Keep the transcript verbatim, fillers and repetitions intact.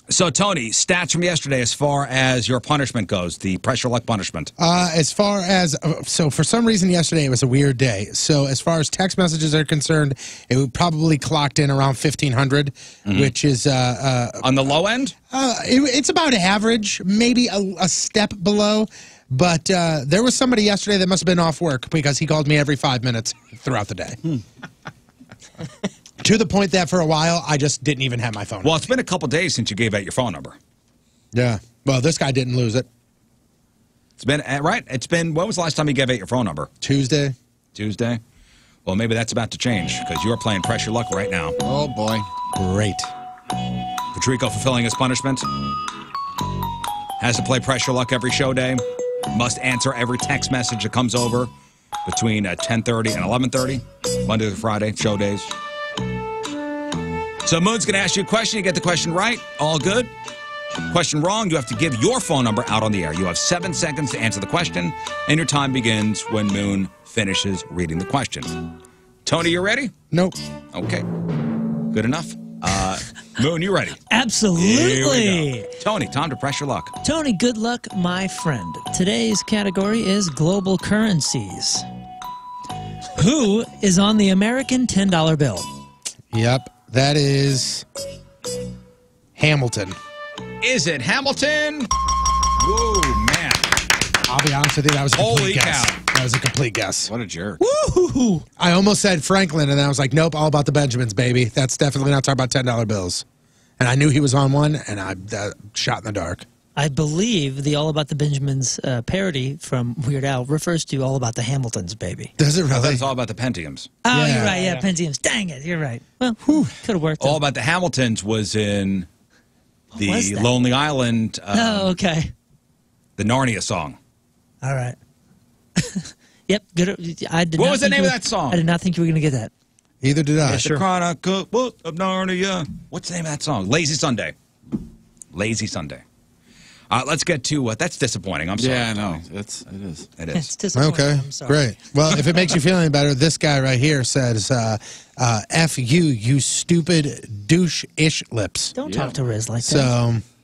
So, Tony, stats from yesterday as far as your punishment goes, the pressure luck punishment. Uh, as far as, uh, so for some reason yesterday it was a weird day. So as far as text messages are concerned, it would probably clocked in around fifteen hundred, mm-hmm. which is... Uh, uh, on the low end? Uh, it, it's about average, maybe a, a step below. But uh, there was somebody yesterday that must have been off work because he called me every five minutes throughout the day. Hmm. To the point that for a while, I just didn't even have my phone. Well, it's been a couple days since you gave out your phone number. Yeah. Well, this guy didn't lose it. It's been, right? It's been, when was the last time you gave out your phone number? Tuesday. Tuesday? Well, maybe that's about to change because you're playing pressure luck right now. Oh, boy. Great. Patrico fulfilling his punishment. Has to play pressure luck every show day. Must answer every text message that comes over between uh, ten thirty and eleven thirty, Monday to Friday, show days. So Moon's going to ask you a question. You get the question right, all good. Question wrong, you have to give your phone number out on the air. You have seven seconds to answer the question, and your time begins when Moon finishes reading the question. Tony, you ready? Nope. Okay. Good enough. Uh, Moon, you ready? Absolutely. Tony, time to pressure luck. Tony, good luck, my friend. Today's category is global currencies. Who is on the American ten dollar bill? Yep. That is Hamilton. Is it Hamilton? Whoa, man. I'll be honest with you, that was a complete Holy guess. cow. That was a complete guess. What a jerk. Woo-hoo-hoo. I almost said Franklin, and then I was like, nope, all about the Benjamins, baby. That's definitely not talking about ten dollar bills. And I knew he was on one, and I uh, shot in the dark. I believe the All About the Benjamins uh, parody from Weird Al refers to All About the Hamiltons, baby. Does it really? It's all about the Pentiums. Oh, Yeah. you're right. Yeah, yeah. Pentiums. Dang it. You're right. Well, could have worked. All out. About the Hamiltons was in was the that? Lonely Island, um, Oh, okay. the Narnia song. All right. Yep. Good. I did What not was the think name you of were- that song? I did not think you were going to get that. Either did I. It's the Chronicle of Narnia. What's the name of that song? Lazy Sunday. Lazy Sunday. Uh, let's get to what. Uh, that's disappointing. I'm sorry. Yeah, I know. It's, it is. It It's is. disappointing. Okay, I'm sorry. great. Well, if it makes you feel any better, this guy right here says, uh, uh, F you, you stupid douche-ish lips. Don't Yeah. talk to Rizz like that. So